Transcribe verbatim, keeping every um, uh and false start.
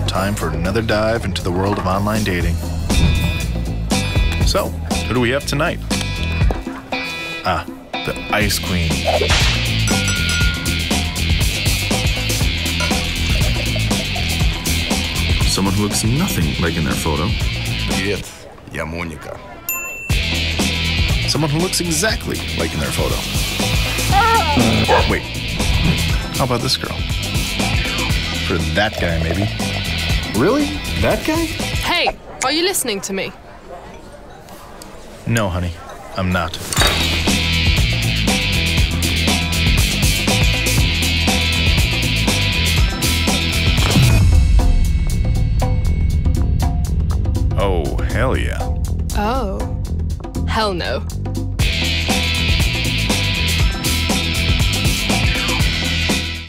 time for another dive into the world of online dating. So, who do we have tonight? Ah, the Ice Queen. Someone who looks nothing like in their photo. Привет, я Моника. Someone who looks exactly like in their photo. Wait, how about this girl? For that guy, maybe. Really? That guy? Hey, are you listening to me? No, honey, I'm not. Oh, hell yeah. Oh. Hell no.